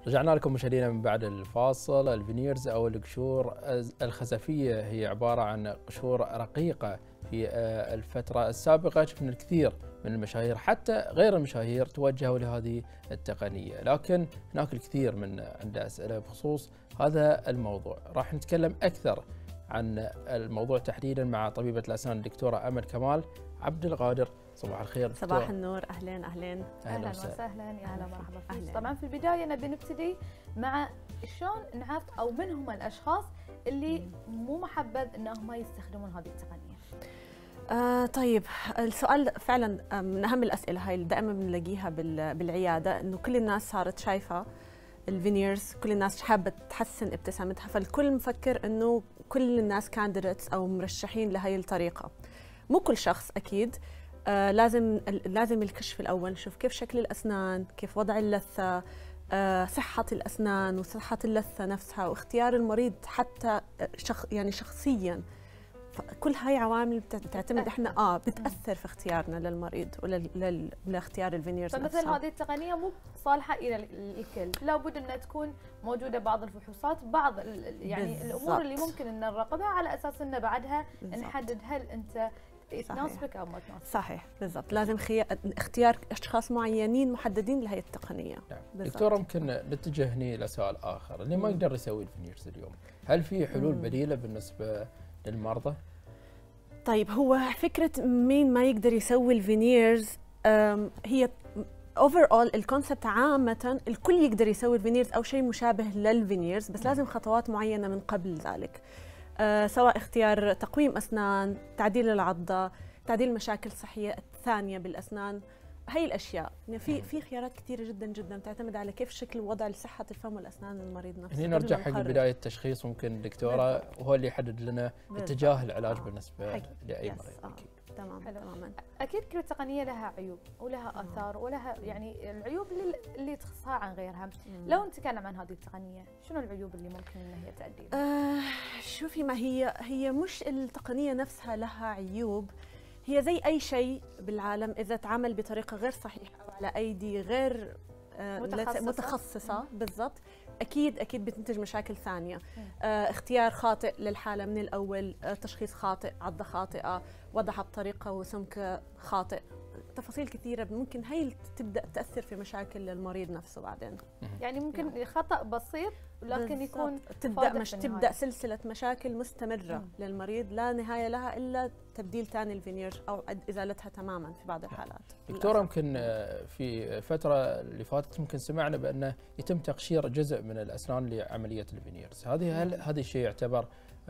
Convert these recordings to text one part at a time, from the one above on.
رجعنا لكم مشاهدينا من بعد الفاصل. الفينيرز أو القشور الخزفية هي عبارة عن قشور رقيقة. في الفترة السابقة شفنا الكثير من المشاهير حتى غير المشاهير توجهوا لهذه التقنية، لكن هناك الكثير من عنده أسئلة بخصوص هذا الموضوع. راح نتكلم أكثر عن الموضوع تحديدا مع طبيبة الأسنان الدكتورة أمل كمال عبد القادر. صباح الخير دكتورة. صباح النور، اهلا اهلا اهلا وسهلا، يا هلا مرحبا فيك. طبعا في البدايه نبي نبتدي مع شلون نعرف او من هم الاشخاص اللي مو محبذ انهم ما يستخدمون هذه التقنيه. طيب، السؤال فعلا من اهم الاسئله هاي اللي دائما بنلاقيها بالعياده، انه كل الناس صارت شايفه الفينيرز، كل الناس حابه تحسن ابتسامتها، فالكل مفكر انه كل الناس كانديديتس او مرشحين لهي الطريقه. مو كل شخص اكيد. لازم الكشف الأول، نشوف كيف شكل الأسنان، كيف وضع اللثة، صحة الأسنان وصحة اللثة نفسها، واختيار المريض حتى شخصياً. كل هاي عوامل بتعتمد احنا بتأثر في اختيارنا للمريض ولاختيار الفينيرز نفسها. فمثل هذه التقنية مو صالحة إلى الكل، لابد أنها تكون موجودة بعض الفحوصات، بعض يعني بالزبط. الأمور اللي ممكن أن نراقبها على أساس أن بعدها بالزبط. نحدد هل أنت تناسبك او ما تناسبك. صحيح بالضبط، لازم اختيار اشخاص معينين محددين لهي التقنيه. نعم. دكتوره، ممكن نتجه هنا لسؤال اخر، اللي ما يقدر يسوي الفينيرز اليوم، هل في حلول بديله بالنسبه للمرضى؟ طيب، هو فكره مين ما يقدر يسوي الفينيرز، هي اوفر اول الكونسبت عامه الكل يقدر يسوي الفينيرز او شيء مشابه للفينيرز، بس لازم خطوات معينه من قبل ذلك. سواء اختيار تقويم أسنان، تعديل العضة، تعديل مشاكل صحية ثانية بالأسنان، هي الأشياء. يعني في خيارات كثيرة جدا جدا تعتمد على كيف شكل وضع صحة الفم والأسنان المريض نفسه. هنا نرجع حق بداية التشخيص، ممكن دكتورة وهو اللي يحدد لنا اتجاه العلاج بالنسبة لأي مريض. تماما. اكيد كل تقنيه لها عيوب ولها اثار ولها يعني العيوب اللي تخصها عن غيرها. لو نتكلم عن هذه التقنيه، شنو العيوب اللي ممكن ان هي تؤدي لها؟ شوفي، ما هي مش التقنيه نفسها لها عيوب، هي زي اي شيء بالعالم اذا تعمل بطريقه غير صحيحه او على ايدي غير متخصصه بالضبط، اكيد بتنتج مشاكل ثانيه. اختيار خاطئ للحاله من الاول، تشخيص خاطئ، عضه خاطئه، وضعها بطريقه وسمك خاطئ، تفاصيل كثيره ممكن هي تبدا تاثر في مشاكل للمريض نفسه بعدين. يعني ممكن خطا بسيط لكن يكون تبدا سلسله مشاكل مستمره للمريض لا نهايه لها الا تبديل ثاني الفينير او ازالتها تماما في بعض الحالات. دكتوره، يمكن في الفتره اللي فاتت ممكن سمعنا بانه يتم تقشير جزء من الاسنان لعمليه الفينيرز، هل هذا الشيء يعتبر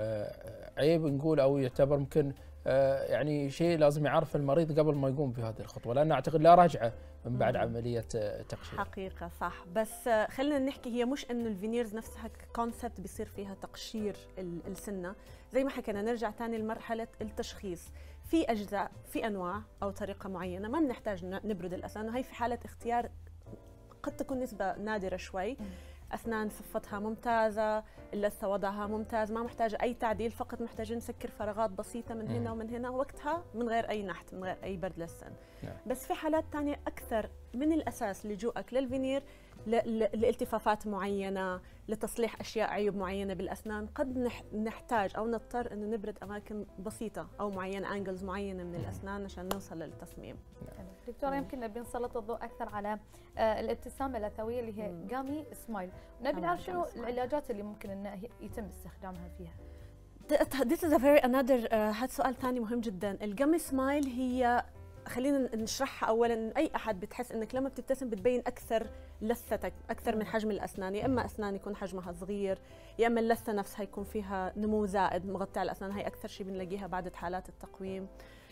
عيب نقول، او يعتبر ممكن يعني شيء لازم يعرف المريض قبل ما يقوم بهذه الخطوه، لان اعتقد لا رجعه من بعد عمليه تقشير؟ حقيقه صح، بس خلينا نحكي، هي مش انه الفينيرز نفسها كونسبت بيصير فيها تقشير السنه، زي ما حكينا نرجع ثاني لمرحله التشخيص. في اجزاء، في انواع او طريقه معينه ما بنحتاج نبرد الاسنان، وهي في حاله اختيار قد تكون نسبه نادره شوي. أسنان صفتها ممتازة، اللثة وضعها ممتاز، ما محتاجة أي تعديل، فقط محتاجين نسكر فراغات بسيطة من هنا ومن هنا، وقتها من غير أي نحت، من غير أي برد للسن. بس في حالات ثانية أكثر من الأساس لجوءك للفينير لالتفافات معينة، لتصليح أشياء عيوب معينة بالأسنان، قد نحتاج أو نضطر أنه نبرد أماكن بسيطة أو معينة، أنجلز معينة من الأسنان عشان نوصل للتصميم. دكتورة، يمكن نبي نسلط الضوء أكثر على الابتسامة اللثوية اللي هي جامي سمايل، نبي نعرف شنو العلاجات اللي ممكن أن يتم استخدامها فيها. This is a very another هذا سؤال ثاني مهم جدا. الجامي سمايل هي، خلينا نشرحها اولا، اي احد بتحس انك لما بتبتسم بتبين اكثر لثتك، اكثر من حجم الاسنان، يا اما اسنان يكون حجمها صغير، يا اما اللثه نفسها يكون فيها نمو زائد مغطي على الاسنان، هي اكثر شيء بنلاقيها بعد حالات التقويم.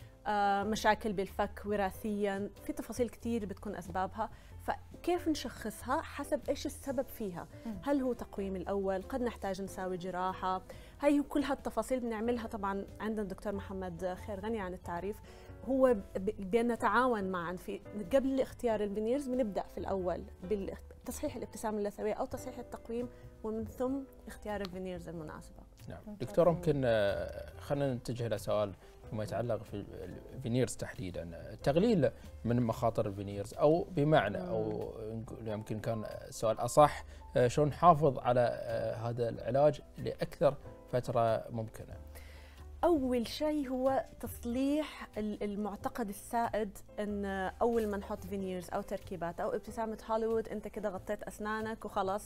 مشاكل بالفك وراثيا، في تفاصيل كثير بتكون اسبابها، فكيف نشخصها حسب ايش السبب فيها. هل هو تقويم الاول؟ قد نحتاج نساوي جراحه، هي كل هالتفاصيل بنعملها. طبعا عندنا الدكتور محمد خير غني عن التعريف، هو بنتعاون معا في قبل اختيار الفينيرز، بنبدا في الاول بتصحيح الابتسامه اللثويه او تصحيح التقويم، ومن ثم اختيار الفينيرز المناسبه. نعم دكتوره، ممكن خلينا نتجه لسؤال فيما يتعلق في الفينيرز تحديدا، تقليل من مخاطر الفينيرز، او بمعنى او يمكن كان السؤال اصح، شلون نحافظ على هذا العلاج لاكثر فتره ممكنه؟ أول شيء هو تصليح المعتقد السائد أن أول ما نحط فينيرز أو تركيبات أو ابتسامة هوليوود أنت كده غطيت أسنانك وخلاص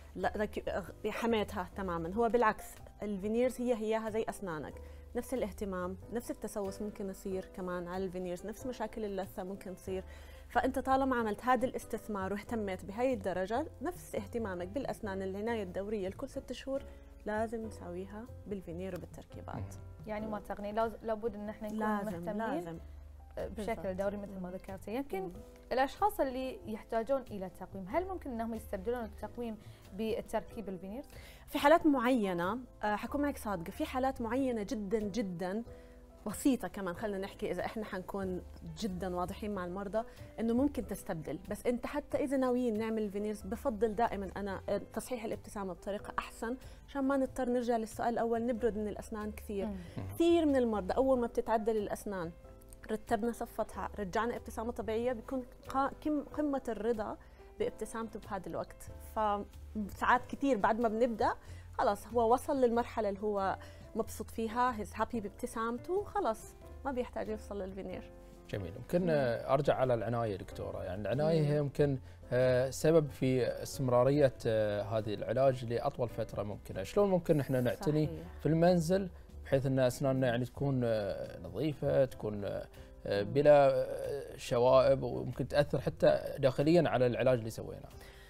حميتها تماما. هو بالعكس، الفينيرز هياها زي أسنانك، نفس الاهتمام، نفس التسوس ممكن يصير كمان على الفينيرز، نفس مشاكل اللثة ممكن تصير. فأنت طالما عملت هذا الاستثمار واهتميت بهاي الدرجة، نفس اهتمامك بالأسنان العناية الدورية لكل 6 شهور لازم نسويها بالفينير وبالتركيبات. يعني ما تغني، لابد ان احنا نكون مهتمين بشكل دوري مثل ما ذكرتي. يمكن الاشخاص اللي يحتاجون الى تقويم، هل ممكن انهم يستبدلون التقويم بالتركيب الفينيرز؟ في حالات معينه، حكون معك صادقه، في حالات معينه جدا جدا بسيطة كمان، خلينا نحكي إذا إحنا حنكون جدا واضحين مع المرضى إنه ممكن تستبدل. بس أنت حتى إذا ناويين نعمل الفينيرز، بفضل دائما أنا تصحيح الابتسامة بطريقة أحسن، عشان ما نضطر نرجع للسؤال الأول نبرد من الأسنان كثير. كثير من المرضى أول ما بتتعدل الأسنان، رتبنا صفتها، رجعنا ابتسامة طبيعية، بيكون قمة الرضا بابتسامته بهذا الوقت. فساعات كثير بعد ما بنبدأ خلاص هو وصل للمرحلة اللي هو مبسوط فيها، هيز هابي بابتسامته، خلاص ما بيحتاج يوصل للفينير. جميل. ممكن ارجع على العنايه دكتوره، يعني العنايه هي يمكن سبب في استمراريه هذه العلاج لاطول فتره ممكنه. شلون ممكن احنا نعتني في المنزل بحيث ان اسناننا يعني تكون نظيفه، تكون بلا شوائب، وممكن تاثر حتى داخليا على العلاج اللي سويناه؟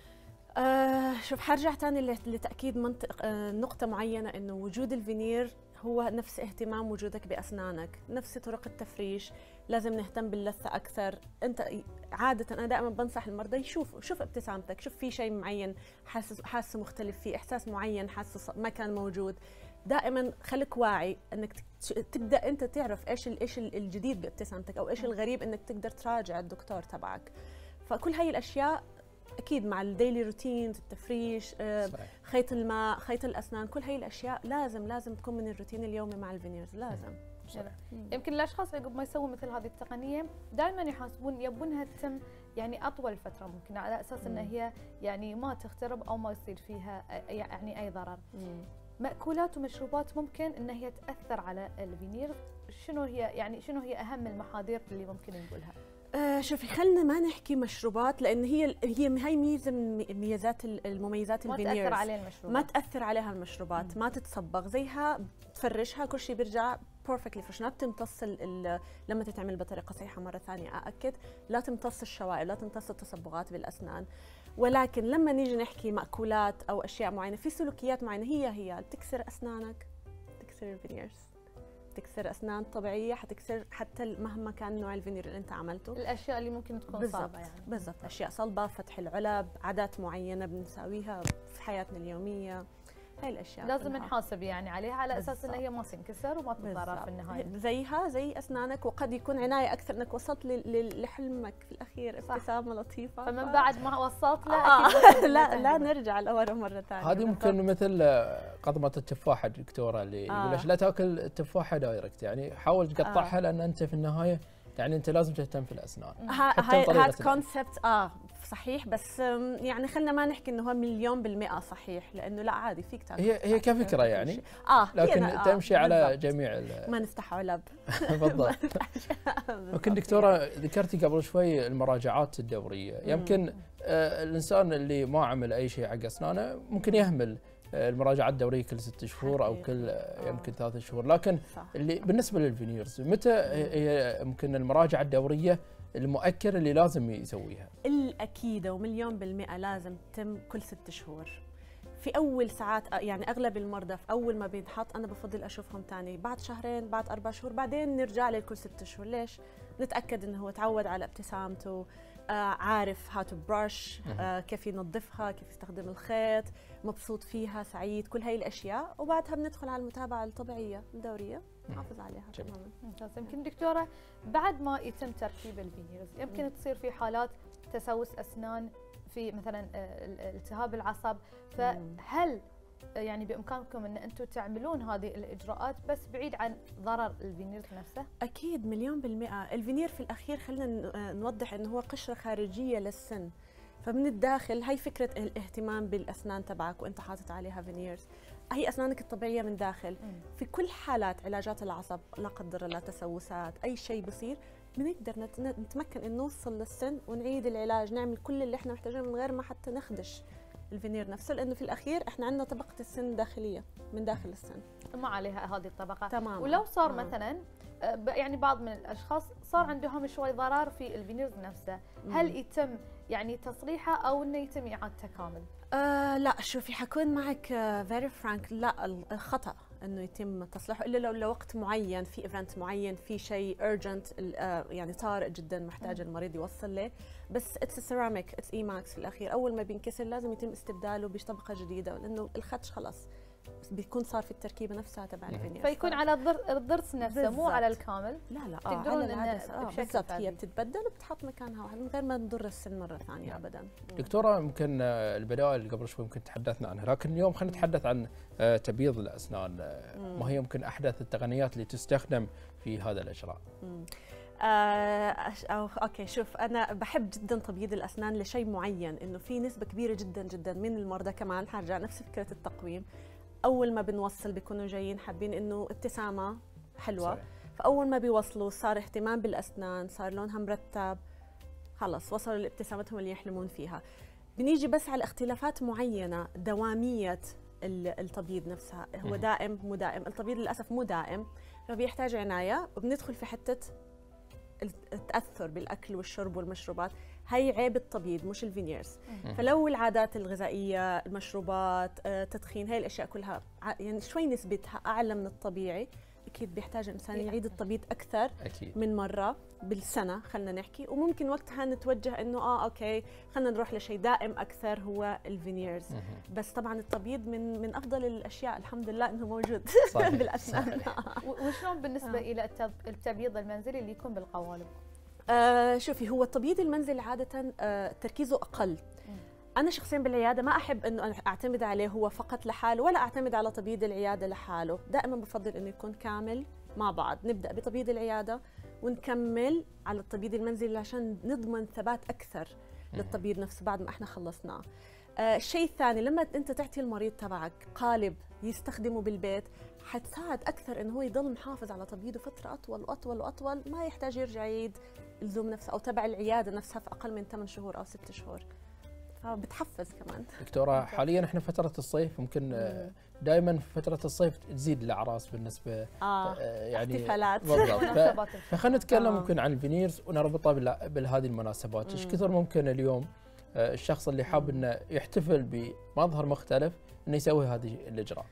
شوف، حرجع تاني لتأكيد نقطة معينة، إنه وجود الفينير هو نفس اهتمام وجودك بأسنانك، نفس طرق التفريش، لازم نهتم باللثة أكثر. أنت عادة أنا دائما بنصح المرضى شوف ابتسامتك، شوف في شيء معين حاسه مختلف فيه، إحساس معين حاسه ما كان موجود. دائما خليك واعي انك تبدا انت تعرف ايش الجديد بابتسامتك، او ايش الغريب، انك تقدر تراجع الدكتور تبعك. فكل هاي الاشياء اكيد مع الديلي روتينز، التفريش، خيط الماء، خيط الاسنان، كل هاي الاشياء لازم تكون من الروتين اليومي مع الفينيرز، لازم. يمكن الاشخاص اللي قبل ما يسوون مثل هذه التقنيه دائما يبونها تتم يعني اطول فتره ممكن، على اساس ان هي يعني ما تخترب او ما يصير فيها يعني اي ضرر. مأكولات ومشروبات ممكن ان هي تاثر على الفينير، شنو هي اهم المحاذير اللي ممكن نقولها؟ شوفي، خلينا ما نحكي مشروبات، لان هي ميزه من المميزات الفينيرز، ما تاثر عليه المشروبات، ما تاثر عليها المشروبات، ما تتصبغ زيها، تفرشها كل شيء بيرجع بيرفكتلي فريش. ما بتمتص لما تتعمل بطريقه صحيحه. مره ثانيه ااكد، لا تمتص الشوائب، لا تمتص التصبغات بالاسنان. ولكن لما نيجي نحكي مأكولات او اشياء معينه، في سلوكيات معينه هي تكسر اسنانك، تكسر الفينيرز، تكسر اسنان طبيعيه، حتكسر حتى مهما كان نوع الفينير اللي انت عملته. الاشياء اللي ممكن تكون صعبه يعني. بالضبط، اشياء صلبه، فتح العلب، عادات معينه بنساويها في حياتنا اليوميه، هاي الاشياء لازم نحاسب يعني عليها، على اساس ان هي ما تنكسر وما تتضرر في النهايه. زي اسنانك، وقد يكون عنايه اكثر انك وصلت لحلمك في الاخير، ابتسامه لطيفه. فمن بعد ما وصلت لا نرجع لورا مره ثانيه. هذه ممكن مثل قضمه التفاحه دكتوره، اللي يقول لك لا تاكل التفاحه دايركت، يعني حاول تقطعها لان انت في النهايه يعني انت لازم تهتم في الاسنان. هذا كونسبت صحيح، بس يعني خلينا ما نحكي انه هو 100% صحيح، لانه لا عادي فيك تاكل. هي كفكره يعني، لكن تمشي على جميع ما نفتح علب. بالضبط. ممكن دكتوره ذكرتي قبل شوي المراجعات الدوريه، يمكن الانسان اللي ما عمل اي شيء حق اسنانه ممكن يهمل المراجعات الدوريه كل 6 شهور او كل يمكن 3 شهور، لكن اللي بالنسبه للفينيرز متى هي ممكن المراجعه الدوريه المؤكده اللي لازم يسويها؟ الاكيده ومليون بالمئه لازم تتم كل 6 شهور. في اول ساعات يعني اغلب المرضى في اول ما بينحط انا بفضل اشوفهم ثاني بعد شهرين، بعد 4 شهور، بعدين نرجع لكل 6 شهور. ليش؟ نتاكد انه هو تعود على ابتسامته، عارف هاو تو براش، كيف ينظفها، كيف يستخدم الخيط، مبسوط فيها، سعيد، كل هاي الاشياء. وبعدها بندخل على المتابعه الطبيعيه الدوريه، نحافظ عليها تماما. ممتاز. يمكن دكتوره بعد ما يتم تركيب الفينيرز يمكن تصير في حالات تسوس اسنان، في مثلا التهاب العصب، فهل يعني بامكانكم ان انتم تعملون هذه الاجراءات بس بعيد عن ضرر الفينيرز نفسه؟ اكيد مليون بالمئة. الفينير في الاخير خلينا نوضح انه هو قشرة خارجية للسن، فمن الداخل هي فكرة الاهتمام بالاسنان تبعك وانت حاطط عليها فينيرز. هي اسنانك الطبيعية من داخل. في كل حالات علاجات العصب لا قدر الله تسوسات اي شيء بصير بنقدر نتمكن انه نوصل للسن ونعيد العلاج، نعمل كل اللي احنا محتاجينه من غير ما حتى نخدش الفينير نفسه، لانه في الاخير احنا عندنا طبقه السن داخليه من داخل السن ما عليها هذه الطبقه تماما. ولو صار مثلا يعني بعض من الاشخاص صار عندهم شوي ضرر في الفينيرز نفسه، هل يتم يعني تصليحه او انه يتم اعادته كامل؟ لا شوفي حكون معك فيري فرانك، لا الخطا انه يتم تصليحه الا لو لوقت معين، في ايفنت معين، في شيء urgent يعني طارئ جدا محتاج المريض يوصل له. بس اتس سيراميك، اتس اي ماكس في الاخير، اول ما بينكسر لازم يتم استبداله بطبقه جديده، لانه الخدش خلاص بيكون صار في التركيبه نفسها تبع الفينير، فيكون على الضرس نفسه بالزبط. مو على الكامل. لا تقدرون انه بالضبط هي بتتبدل وبتحط مكانها من غير ما نضر السن مره ثانيه ابدا. دكتوره يمكن البدائل اللي قبل شوي يمكن تحدثنا عنها، لكن اليوم خلينا نتحدث عن تبييض الاسنان. ما هي يمكن احدث التقنيات اللي تستخدم في هذا الاجراء؟ اوكي شوف، انا بحب جدا تبييض الاسنان لشيء معين، انه في نسبه كبيره جدا جدا من المرضى، كمان حرجع نفس فكره التقويم، اول ما بنوصل بيكونوا جايين حابين انه ابتسامه حلوه صحيح. فاول ما بيوصلوا صار اهتمام بالاسنان، صار لونها مرتب، خلص وصلوا لابتسامتهم اللي يحلمون فيها. بنيجي بس على اختلافات معينه، دواميه التبييض نفسها، هو دائم مو دائم، التبييض للاسف مو دائم، فبيحتاج عنايه، وبندخل في حته التاثر بالاكل والشرب والمشروبات، هي عيب التبييض مش الفينيرز. فلو العادات الغذائيه، المشروبات، تدخين، هاي الاشياء كلها يعني شوي نسبتها اعلى من الطبيعي، اكيد بيحتاج الانسان يعيد التبييض اكثر أكيد. من مره بالسنه خلينا نحكي، وممكن وقتها نتوجه انه اوكي خلينا نروح لشيء دائم اكثر هو الفينيرز. بس طبعا التبييض من افضل الاشياء الحمد لله انه موجود بالاسنان. وشلون بالنسبه الى التبييض المنزلي اللي يكون بالقوالب؟ شوفي، هو التبييض المنزلي عاده تركيزه اقل. أنا شخصياً بالعيادة ما أحب إنه أعتمد عليه هو فقط لحاله، ولا أعتمد على تبييض العيادة لحاله، دائماً بفضل إنه يكون كامل مع بعض، نبدأ بتبييض العيادة ونكمل على التبييض المنزلي عشان نضمن ثبات أكثر للتبييض نفسه بعد ما إحنا خلصناه. الشيء الثاني، لما أنت تعطي المريض تبعك قالب يستخدمه بالبيت، حتساعد أكثر إنه هو يضل محافظ على تبييضه فترة أطول وأطول وأطول، ما يحتاج يرجع يعيد اللزوم نفسه أو تبع العيادة نفسها في أقل من 8 شهور أو 6 شهور. بتحفز كمان. دكتورة حاليا احنا فترة الصيف، ممكن دائما في فترة الصيف تزيد الأعراس بالنسبة يعني احتفالات بالضبط. فخلينا نتكلم ممكن عن الفينيرز ونربطها بهذه المناسبات. ايش كثر ممكن اليوم الشخص اللي حاب انه يحتفل بمظهر مختلف انه يسوي هذه الإجراء؟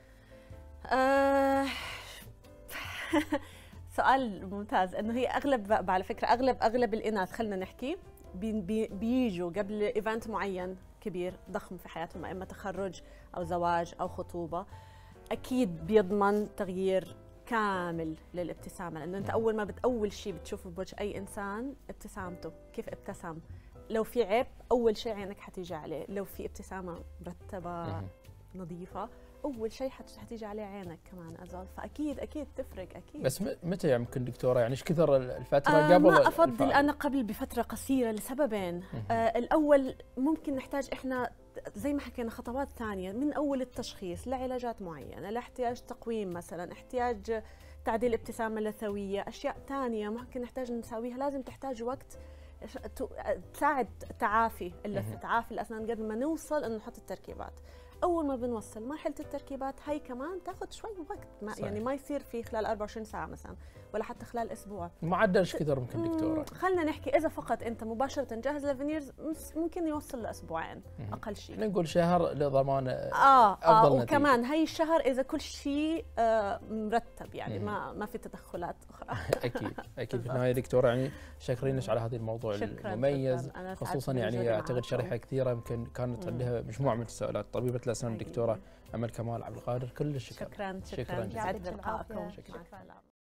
سؤال ممتاز. انه هي اغلب على فكرة اغلب الاناث خلينا نحكي بيجوا قبل ايفنت معين كبير ضخم في حياتهم، اما تخرج او زواج او خطوبه، اكيد بيضمن تغيير كامل للابتسامه، لانه انت اول شيء بتشوفه بوجه اي انسان ابتسامته، كيف ابتسم. لو في عيب اول شيء عينك حتيجي عليه، لو في ابتسامه مرتبه نظيفه اول شيء حتيجي عليه عينك كمان ازال، فاكيد تفرق اكيد. بس متى يمكن دكتوره، يعني ايش كثر الفتره قبل؟ ما افضل انا قبل بفتره قصيره لسببين. الاول ممكن نحتاج احنا زي ما حكينا خطوات ثانيه، من اول التشخيص لعلاجات معينه، لاحتياج تقويم مثلا، احتياج تعديل ابتسامه لثويه، اشياء ثانيه ممكن نحتاج نسويها، لازم تحتاج وقت تساعد تعافي تعافي الاسنان قبل ما نوصل انه نحط التركيبات. اول ما بنوصل مرحله التركيبات هي كمان تاخذ شوي وقت، يعني ما يصير في خلال 24 ساعه مثلا، ولا حتى خلال اسبوع. معدل ايش كثر ممكن دكتوره؟ خلينا نحكي اذا فقط انت مباشره جاهز للفينيرز ممكن يوصل لاسبوعين اقل شيء. نقول شهر لضمان افضل نتيجه. وكمان هي الشهر اذا كل شيء مرتب، يعني ما في تدخلات اخرى. اكيد في النهايه دكتوره يعني شاكرينك على هذا الموضوع المميز، خصوصا يعني اعتقد شريحه كثيره يمكن كانت عندها مجموعه من التساؤلات. طبيبه الاسنان الدكتوره امل كمال عبد القادر، كل الشكر. شكرا جزيلا. شكرا.